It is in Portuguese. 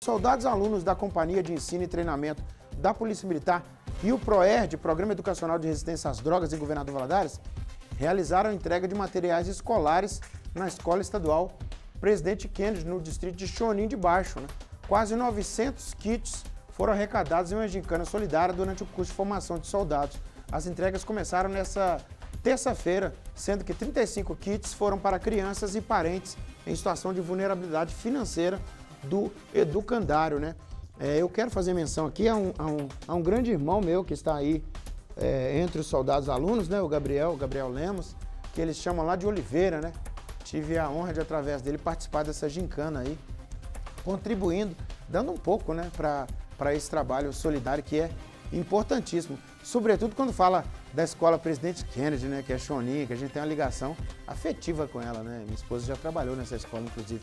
Soldados alunos da Companhia de Ensino e Treinamento da Polícia Militar e o PROERD, Programa Educacional de Resistência às Drogas em Governador Valadares, realizaram a entrega de materiais escolares na Escola Estadual Presidente Kennedy, no distrito de Chonim de Baixo. Quase 900 kits foram arrecadados em uma gincana solidária durante o curso de formação de soldados. As entregas começaram nessa terça-feira, sendo que 35 kits foram para crianças e parentes em situação de vulnerabilidade financeira do educandário, eu quero fazer menção aqui a um grande irmão meu que está aí entre os soldados alunos, o Gabriel Lemos, que eles chamam lá de Oliveira, Tive a honra de, através dele, participar dessa gincana aí, contribuindo, dando um pouco, para esse trabalho solidário que é importantíssimo. Sobretudo quando fala da Escola Presidente Kennedy, que é Chonim, que a gente tem uma ligação afetiva com ela, Minha esposa já trabalhou nessa escola, inclusive.